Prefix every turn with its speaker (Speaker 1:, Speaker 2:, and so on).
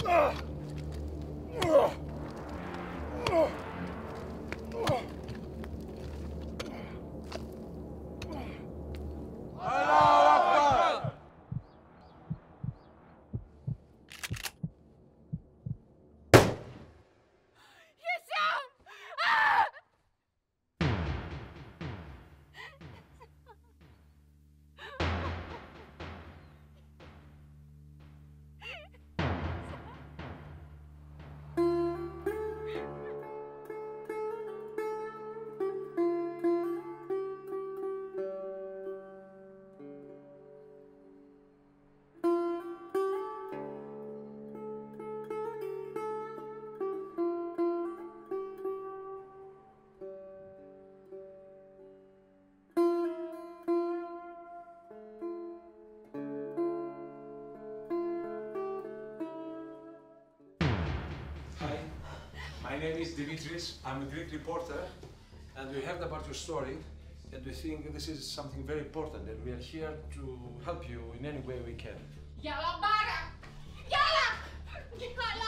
Speaker 1: My name is Dimitris. I'm a Greek reporter, and we heard about your story, and we think this is something very important, and we are here to help you in any way we can.
Speaker 2: Yalla, Bara! Yalla!